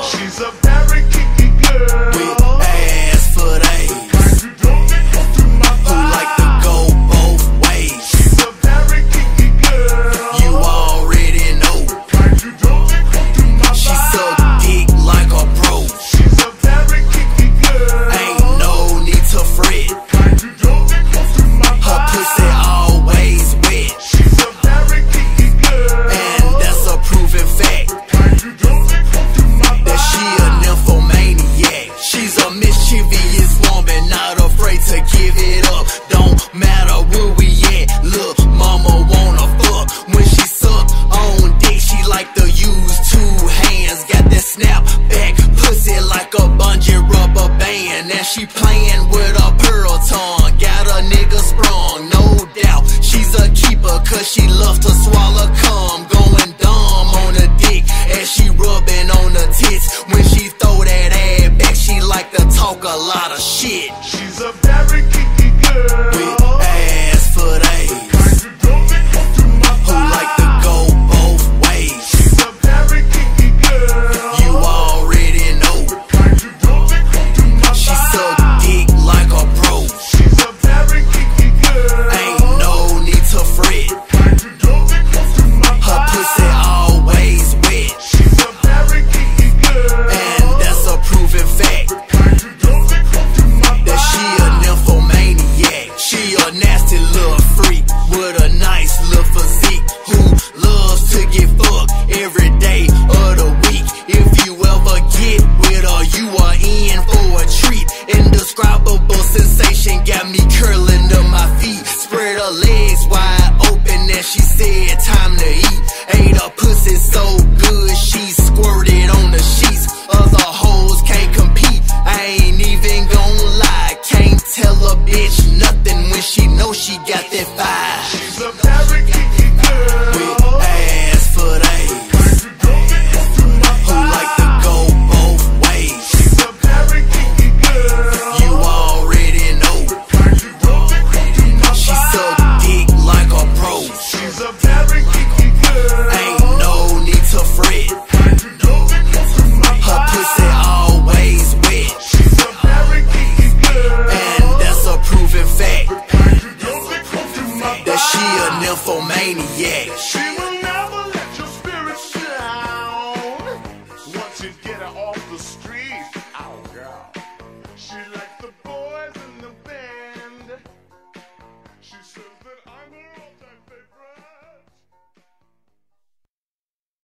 She's a very kinky girl with ass for days, kind you don't get close to my who vibe. like to go both ways. She's a very kinky girl You already know. kind you don't get close to my She vibe. suck dick like a pro. She's a very kinky girl Ain't no need to fret. kind you don't get close to my vibe. Her pussy always wet, She's a very kinky girl and that's a proven fact kind you don't get close to my vibe. that she a nymphomaniac. She's a mischievous woman, not afraid to give it up. Don't matter where we at. Look, mama wanna fuck when she suck on dick. She like to use two hands. Got that snap back pussy like a bungee rubber band, and she playing with a pearl tongue. Got a nigga sprung, no doubt. She's a keeper 'cause she loves to swallow cum. Going dumb on the dick as she rubbing on the tits. When she throw that ass back, she like to talk a lot of shit. She's a very kinky girl With ass for days, kind you don't get close to my who vibe. like to go both ways. She's a very kinky girl You already know. kind you don't get close to my She vibe. suck dick like a pro. She's a very kinky girl Ain't no need to fret. kind you don't get close to my Her vibe. pussy always wet, She's a very kinky girl and that's a proven fact kind you don't get close to my vibe. that she a nymphomaniac. She a nasty little freak with a nice little physique, who loves to get fucked every day of the week. If you ever get with her, you are in for a treat. Indescribable sensation got me curling to my feet. Spread her legs wide open and she said time to eat. Ate her pussy so good she squirted on the sheets. Other hoes can't compete, I ain't even gon' lie. Can't tell a bitch nothing when she know she got that fire. She's a very kinky girl With ass for days, kind you don't get close to my who vibe. like to go both ways. She's a very kinky girl You already know. kind you don't get close to my She vibe. suck dick like a pro. She's a very kinky girl Ain't no need to fret. kind you don't get close to my Her vibe. pussy always wet, She's a very kinky girl and that's a proven fact kind you don't get close to my vibe. that she a nymphomaniac. She will never let your spirit down once you get her off the street.